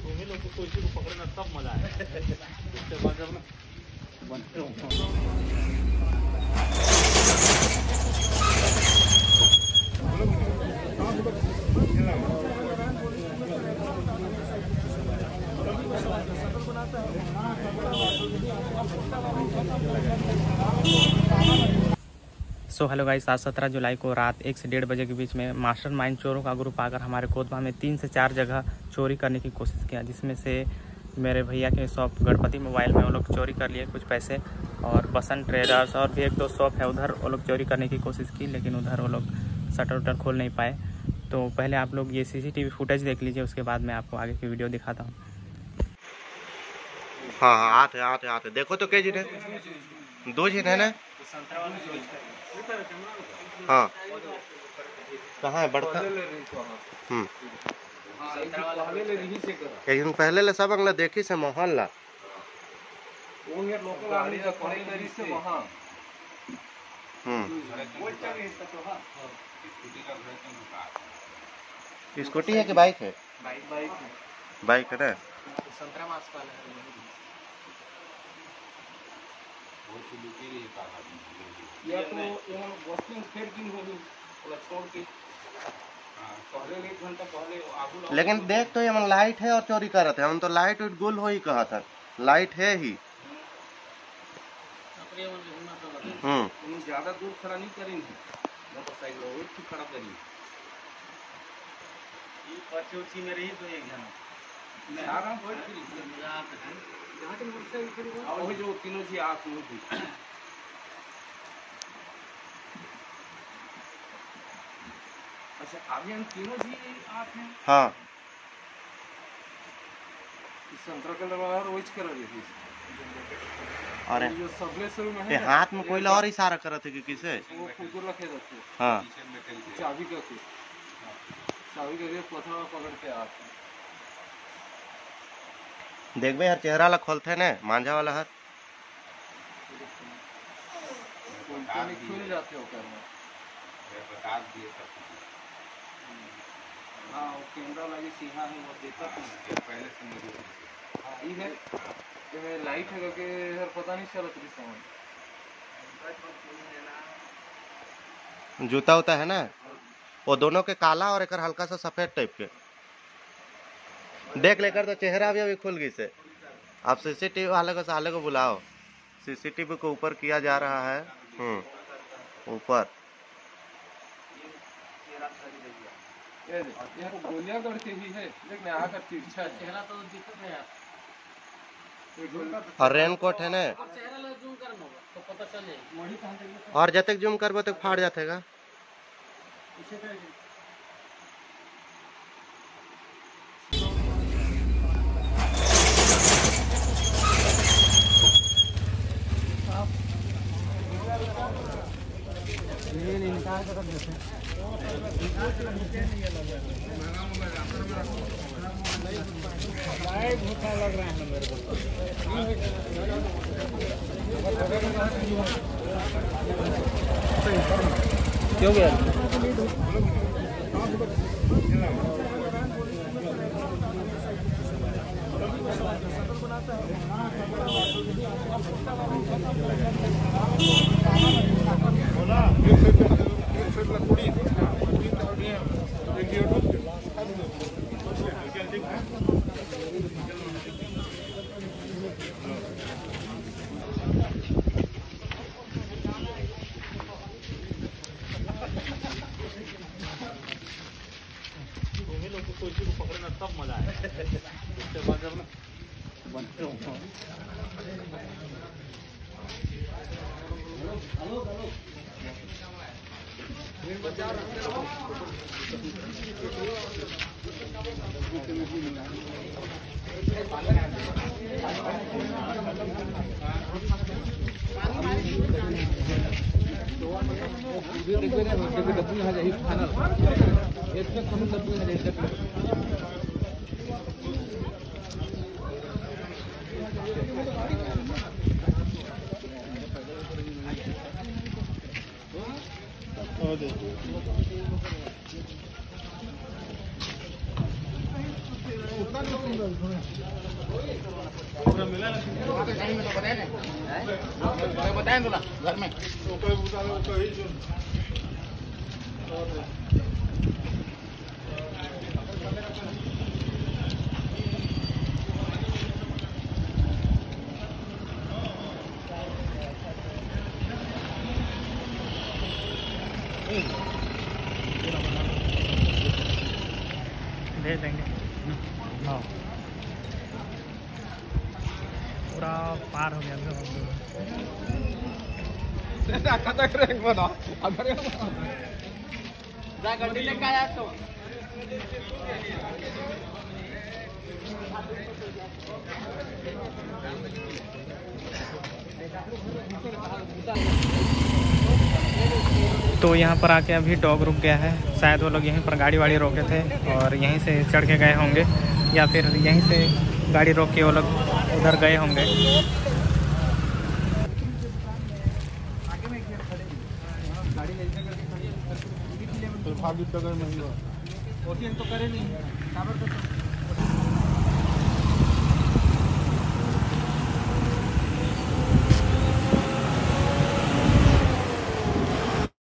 तुम्हें लोग को इसी को पकड़ना तब मजा है। उसके बाद जब बनते हो सो हेलो गाइस, आज 17 जुलाई को रात 1 से 1:30 बजे के बीच में मास्टरमाइंड चोरों का ग्रुप आकर हमारे कोतवा में 3 से 4 जगह चोरी करने की कोशिश किया, जिसमें से मेरे भैया के शॉप गणपति मोबाइल में वो लोग चोरी कर लिए कुछ पैसे, और बसंत ट्रेडर्स और भी 1-2 शॉप है उधर वो लोग चोरी करने की कोशिश की, लेकिन उधर वो लोग शटर उटर खोल नहीं पाए। तो पहले आप लोग ये CCTV फुटेज देख लीजिए, उसके बाद मैं आपको आगे की वीडियो दिखाता हूँ। हाँ आते देखो तो क्या जिन है, 2 जिन है ना। हाँ कहाँ है बड़का? एक दिन पहले ले सब अगला देखी से मोहन ला स्कूटी है कि बाइक है? बाइक है ना। या तो वॉशिंग फिर दिन होगी छोड़ के पहले 1 घंटा पहले। लेकिन देख तो ये लाइट है और चोरी कर रहे थे हम तो लाइट उट गुल हो ही कहा था, लाइट है ही। ज्यादा दूर खड़ा नहीं करेंगे, मोटरसाइकिल रोड खड़ा करिए। ये पछी में रही तो एक जना मैं आ रहा हूं जहां के मोटरसाइकिल खड़ी और जो तीनों जी आंख में थी। अच्छा आगे हम तीनों जी आंख हैं। हाँ संतरा कलर वाला रोज कर रही थी। अरे जो सबले शुरू में ये हाथ में कोई और इशारा कर रहे थे कि किसे? वो कुकुर रखे रहते। हाँ चाबी का चाबी के पथरा पकड़ के आते। देख भाई यार चेहरा ला खोलते ने मांझा वाला हाथ खुल जाते हो करना। बता दिए हाँ वो कैमरा लगे सीधा है वो देखा था पहले से मुझे। ये है लाइट है करके यार पता नहीं चला तेरी सामान। जूता उता है ना वो दोनों के काला और एक हल्का सा सफेद टाइप के देख लेकर तो चेहरा भी अभी खुल गई से। आप CCTV वाले को साले को बुलाओ, CCTV को ऊपर किया जा रहा है। ऊपर यहाँ को गोलियां करके ही है लेकिन आकर तिरछा चेहरा तो दिखत है यार। और रेनकोट है ना चेहरा जूम करना होगा तो पता चले। और जब तक जूम करबो तक फाड़ जातेगा। लग रहा है मेरे को क्यों गया? पकड़ना तब मजा है। उसके बाद जब बनते हो बताएं थोड़ा घर में भेज देंगे। हाँ पूरा पार हो गया तो यहाँ पर आके अभी डॉग रुक गया है। शायद वो लोग यहीं पर गाड़ी वाड़ी रोके थे और यहीं से चढ़ के गए होंगे या फिर यहीं से गाड़ी रोक के वो लोग उधर गए होंगे। तो करे नहीं